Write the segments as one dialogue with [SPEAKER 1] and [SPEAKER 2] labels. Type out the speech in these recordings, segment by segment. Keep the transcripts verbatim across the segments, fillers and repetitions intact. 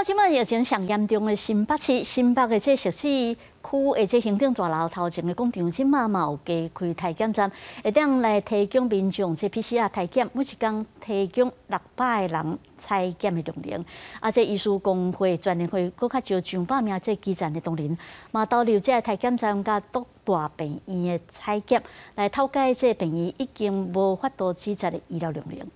[SPEAKER 1] 到即摆疫情上严重的新北市，新北的这石市区的这行政大楼头前的广场，即摆嘛有加开体检站，会当来提供民众这 P C R 体检，每一天提供六百个人采检的容量。啊，这医师工会全联会搁较招上百名这基层的同仁，嘛导入这体检站甲各大病院的采检，来透解这病院已经无法度支持的医疗容量。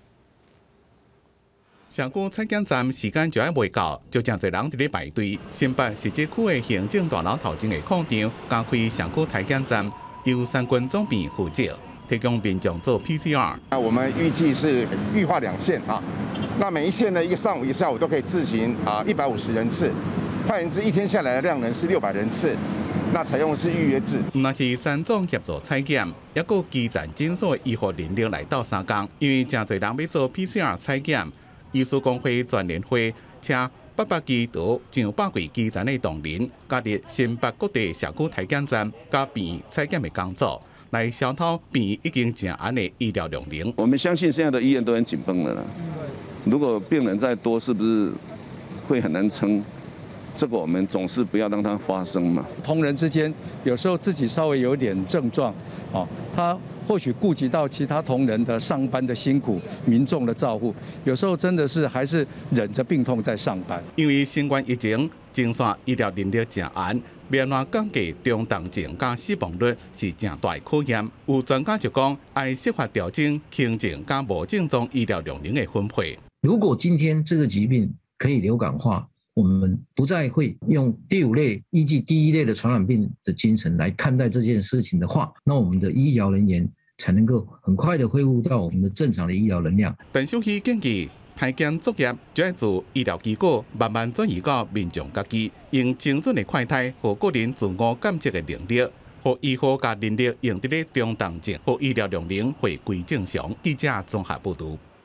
[SPEAKER 2] 上古采检站时间就要未到，就真侪人伫咧排队。新北市这区的行政大楼头前的广场加开上古采检站，由三军总兵负责，提供民众做 P C R。
[SPEAKER 3] 那我们预计是预划两线啊，那每一线呢，一个上午一下午都可以自行啊一百五十人次，换言之，一天下来的量能是六百人次。 那采用的是预约制，
[SPEAKER 2] 唔那是三总协助采检，也有基层诊所的医护人力来到三工，因为真侪人要做 P C R 采检。 医师工会全联会请八百支到上百位基层的同仁，加入新北各地社区体检站加病采检的工作，来消透病已经正安的医疗容量。
[SPEAKER 4] 我们相信现在的医院都很紧绷了啦。如果病人再多，是不是会很难撑？这个我们总是不要让它发生嘛。
[SPEAKER 5] 同仁之间有时候自己稍微有点症状，哦，他。 或许顾及到其他同仁的上班的辛苦、民众的照顾，有时候真的是还是忍着病痛在上班。
[SPEAKER 2] 因为新冠疫情，前线医疗能力正严，免乱降低中重症加死亡率是正大的考验。有专家就讲，爱适法调整轻症加无症状医疗容量的分配。
[SPEAKER 6] 如果今天这个疾病可以流感化， 我们不再会用第五类依据第一类的传染病的精神来看待这件事情的话，那我们的医疗人员才能够很快的恢复到我们的正常的医疗能量。陈
[SPEAKER 2] 秀熙建议，体检作业就要从医疗机构慢慢转移到民众家己，用精准的快态和个人自我感知的能力，和医护加能力用伫咧中重症和医疗容量回归正常。记者综合报道。